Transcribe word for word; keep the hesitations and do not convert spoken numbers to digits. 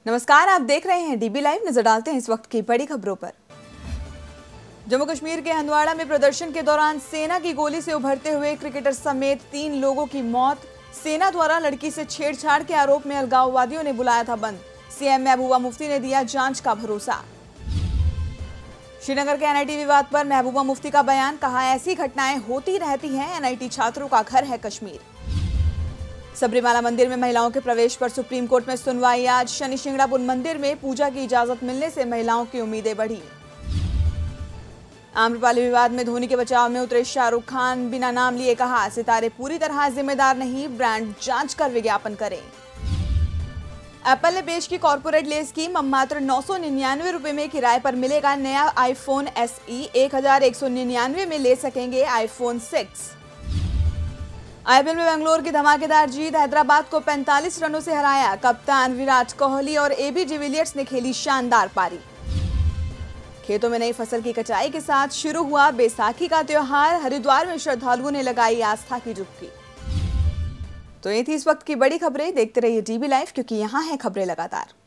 नमस्कार, आप देख रहे हैं डीबी लाइव। नजर डालते हैं इस वक्त की बड़ी खबरों पर। जम्मू कश्मीर के हंदवाड़ा में प्रदर्शन के दौरान सेना की गोली से उभरते हुए क्रिकेटर समेत तीन लोगों की मौत। सेना द्वारा लड़की से छेड़छाड़ के आरोप में अलगाववादियों ने बुलाया था बंद। सीएम महबूबा मुफ्ती ने दिया जांच का भरोसा। श्रीनगर के एनआईटी विवाद पर महबूबा मुफ्ती का बयान, कहा ऐसी घटनाएं होती रहती हैं, एनआईटी छात्रों का घर है कश्मीर। सबरीमाला मंदिर में महिलाओं के प्रवेश पर सुप्रीम कोर्ट में सुनवाई आज। शनि शिंगणापुर मंदिर में पूजा की इजाजत मिलने से महिलाओं की उम्मीदें बढ़ी। आम्रपाली विवाद में धोनी के बचाव में उतरे शाहरुख खान, बिना नाम लिए कहा सितारे पूरी तरह जिम्मेदार नहीं, ब्रांड जांच कर विज्ञापन करें। एप्पल ने पेश की कॉर्पोरेट लेस स्कीम, अब मात्र नौ सौ निन्यानवे रुपए में किराए पर मिलेगा नया आईफोन एस ई। एक हजार एक सौ निन्यानवे में ले सकेंगे आईफोन सिक्स। आईपीएल में बेंगलोर की धमाकेदार जीत, हैदराबाद को पैंतालीस रनों से हराया। कप्तान विराट कोहली और एबी डिविलियर्स ने खेली शानदार पारी। खेतों में नई फसल की कटाई के साथ शुरू हुआ बैसाखी का त्योहार। हरिद्वार में श्रद्धालुओं ने लगाई आस्था की डुबकी। तो ये थी इस वक्त की बड़ी खबरें। देखते रहिए डीबी लाइव, क्योंकि यहाँ हैं खबरें लगातार।